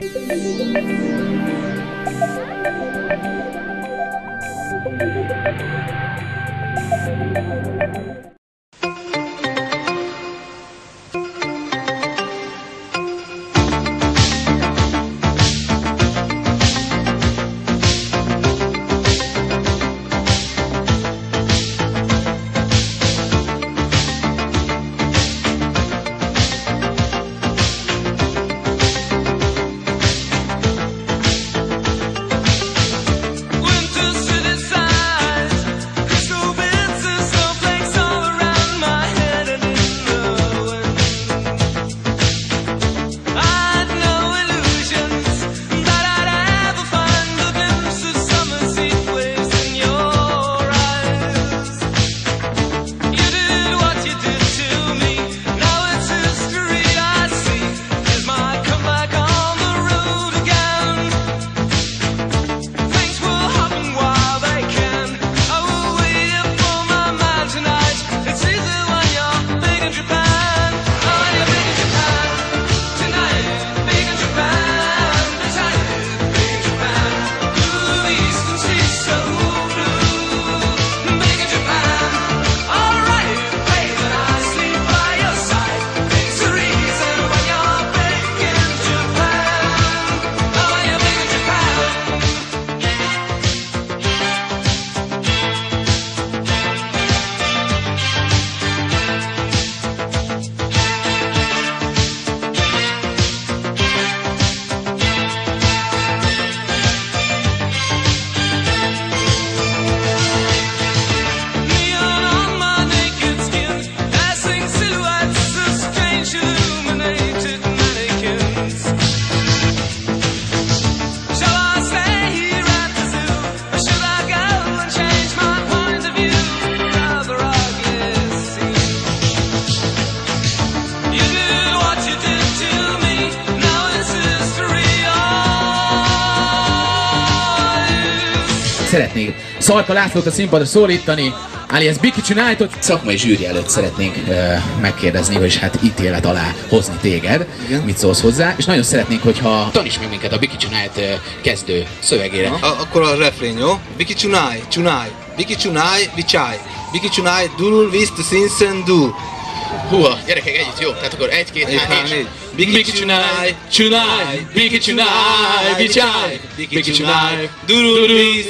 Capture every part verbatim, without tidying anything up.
Szeretnék Szalka Lászlót a színpadra szólítani, alias Biki Tonight-ot. Szakmai zsűri előtt szeretnénk uh, megkérdezni, hogy hát ítélet alá hozni téged. Igen. Mit szólsz hozzá? És nagyon szeretnénk, hogyha taníts meg minket a Biki Tonight uh, kezdő szövegére. A akkor a refrén, jó? Biki Tonight, Tonight, Biki Tonight, Vichai, Biki Tonight, Durul, Vist, Sinsen, Du. Húha, gyerekek, együtt, jó? Tehát akkor egy, két, három, négy. Biki Tonight, Tonight, Biki Tonight, Vichai, Biki Tonight, Durul, Vist,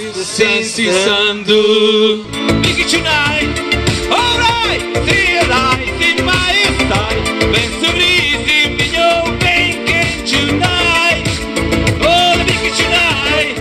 Sinsen, Du. Biki Tonight, alright, realize in my style, when the reason in your banking tonight, oh, Biki Tonight.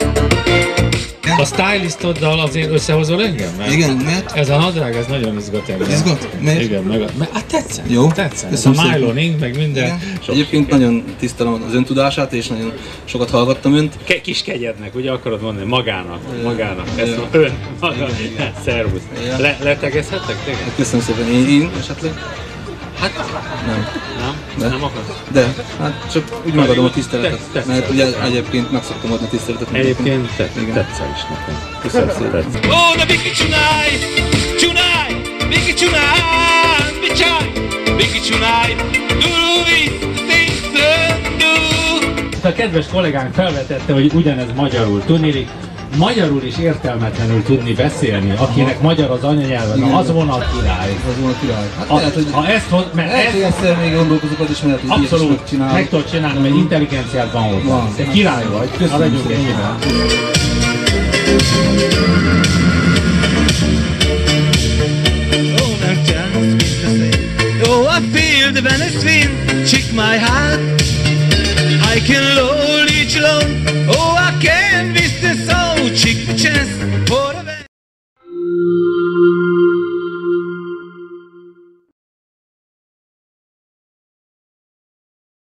A stylistoddal azért összehozol engem? Mert igen, miért? Ez a nadrág, ez nagyon izgat engem. Izgat? Miért? Igen, meg a... Mert, hát tetszett. Jó. Tetszett. Ez a nyloning, meg minden. Egyébként nagyon tisztelem az öntudását, és nagyon sokat hallgattam önt. Ke kis kegyednek, ugye akarod mondani? Magának. Magának. Ez ja. Ön. Maga. Szervusz. Ja. Le letegezhettek téged? Köszönöm szépen. Én, én esetleg? Hát nem. Nem? De? Nem akarsz? De. Hát csak úgy megadom a tiszteletet. Tesz, mert ugye egyébként meg szoktam adni a tiszteletet. Egyébként te, tetszel is nekem. Köszönöm szépen. Oh, the Biki Tonight, Tonight, Biki Tonight, Vichai, Biki Tonight, Durul, Vist, Sinsen, Du. A kedves kollégánk felvetette, hogy ugyanez magyarul tudnélik. Magyarul is értelmetlenül tudni beszélni, akinek magyar az anyanyelve, na az volna a király. Az volna a király. Hát a, lehet, hogy... Ha ezt hoz, mert lehet, ezt... hogy egyszer még gondolkozok, is mert hogy abszolút, meg tudod csinálni, mert intelligenciád van hozzá. Te király vagy, maradjunk ennyiben.